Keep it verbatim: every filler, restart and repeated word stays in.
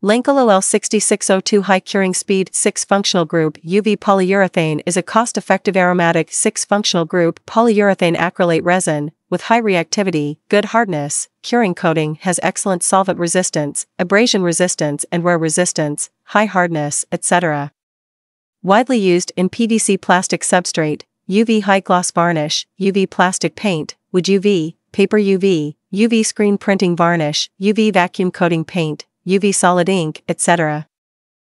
Lencolo L sixty-six oh two High Curing Speed six Functional Group U V Polyurethane is a cost-effective aromatic six Functional Group polyurethane acrylate resin, with high reactivity, good hardness, curing coating, has excellent solvent resistance, abrasion resistance and wear resistance, high hardness, et cetera. Widely used in P V C plastic substrate, U V high gloss varnish, U V plastic paint, wood U V, paper U V, U V screen printing varnish, U V vacuum coating paint, U V solid ink, et cetera.